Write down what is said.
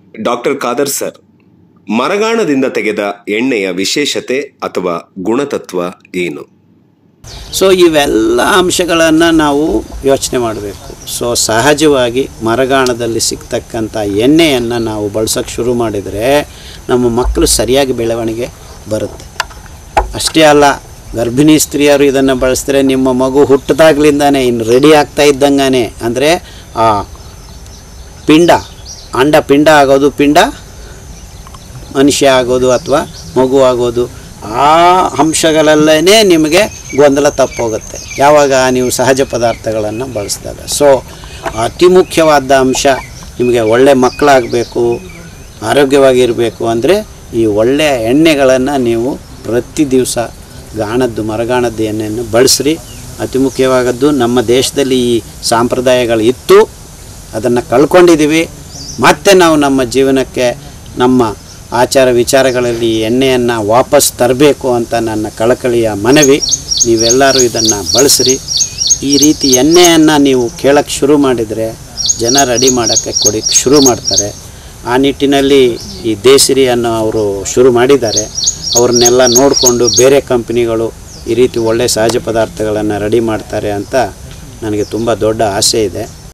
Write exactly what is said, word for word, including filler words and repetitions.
Doctor Khader sir, ಮರಗಾಣದಿಂದ ತೆಗೆದ ಎಣ್ಣೆಯ ವಿಶೇಷತೆ ಅಥವಾ ಗುಣತತ್ವ ಏನು? ಸೊ ಇವೆಲ್ಲ ಅಂಶಗಳನ್ನು ನಾವು ಯೋಚನೆ ಮಾಡಬೇಕು. ಸೊ ಸಹಜವಾಗಿ ಮರಗಾಣದಲ್ಲಿ ಸಿಗ್ತಕ್ಕಂಥ ಎಣ್ಣೆಯನ್ನು ನಾವು ಬಳಸೋಕ್ಕೆ ಶುರು ಮಾಡಿದರೆ ನಮ್ಮ ಮಕ್ಕಳು ಸರಿಯಾಗಿ ಬೆಳವಣಿಗೆ ಬರುತ್ತೆ. ಅಷ್ಟೇ ಅಲ್ಲ, ಗರ್ಭಿಣಿ ಸ್ತ್ರೀಯರು ಇದನ್ನು ಬಳಸಿದ್ರೆ ನಿಮ್ಮ ಮಗು ಹುಟ್ಟಿದಾಗ್ಲಿಂದಾನೇ ಇನ್ನು ರೆಡಿ ಆಗ್ತಾ ಇದ್ದಂಗಾನೆ, ಅಂದರೆ ಆ ಪಿಂಡ ಅಂಡ ಪಿಂಡ ಆಗೋದು, ಪಿಂಡ ಮನುಷ್ಯ ಆಗೋದು ಅಥವಾ ಮಗು ಆಗೋದು, ಆ ಅಂಶಗಳಲ್ಲೇ ನಿಮಗೆ ಗೊಂದಲ ತಪ್ಪೋಗುತ್ತೆ ಯಾವಾಗ ನೀವು ಸಹಜ ಪದಾರ್ಥಗಳನ್ನು ಬಳಸಿದಾಗ. ಸೊ ಅತಿ ಮುಖ್ಯವಾದ ಅಂಶ, ನಿಮಗೆ ಒಳ್ಳೆ ಮಕ್ಕಳಾಗಬೇಕು, ಆರೋಗ್ಯವಾಗಿರಬೇಕು ಅಂದರೆ ಈ ಒಳ್ಳೆಯ ಎಣ್ಣೆಗಳನ್ನು ನೀವು ಪ್ರತಿ ದಿವಸ ಗಾಣದ್ದು ಮರಗಾಣದ್ದು ಎಣ್ಣೆಯನ್ನು ಬಳಸ್ರಿ. ಅತಿ ಮುಖ್ಯವಾದದ್ದು, ನಮ್ಮ ದೇಶದಲ್ಲಿ ಈ ಸಂಪ್ರದಾಯಗಳು ಇತ್ತು, ಅದನ್ನು ಕಳ್ಕೊಂಡಿದ್ದೀವಿ. ಮತ್ತು ನಾವು ನಮ್ಮ ಜೀವನಕ್ಕೆ ನಮ್ಮ ಆಚಾರ ವಿಚಾರಗಳಲ್ಲಿ ಎಣ್ಣೆಯನ್ನು ವಾಪಸ್ ತರಬೇಕು ಅಂತ ನನ್ನ ಕಳಕಳಿಯ ಮನವಿ. ನೀವೆಲ್ಲರೂ ಇದನ್ನು ಬಳಸ್ರಿ. ಈ ರೀತಿ ಎಣ್ಣೆಯನ್ನು ನೀವು ಕೇಳೋಕ್ಕೆ ಶುರು ಮಾಡಿದರೆ ಜನ ರೆಡಿ ಮಾಡೋಕ್ಕೆ ಕೊಡೋಕ್ಕೆ ಶುರು ಮಾಡ್ತಾರೆ. ಆ ನಿಟ್ಟಿನಲ್ಲಿ ಈ ದೇಸಿರಿ ಅನ್ನೋ ಅವರು ಶುರು ಮಾಡಿದ್ದಾರೆ. ಅವ್ರನ್ನೆಲ್ಲ ನೋಡಿಕೊಂಡು ಬೇರೆ ಕಂಪ್ನಿಗಳು ಈ ರೀತಿ ಒಳ್ಳೆಯ ಸಹಜ ಪದಾರ್ಥಗಳನ್ನು ರೆಡಿ ಮಾಡ್ತಾರೆ ಅಂತ ನನಗೆ ತುಂಬ ದೊಡ್ಡ ಆಸೆ ಇದೆ.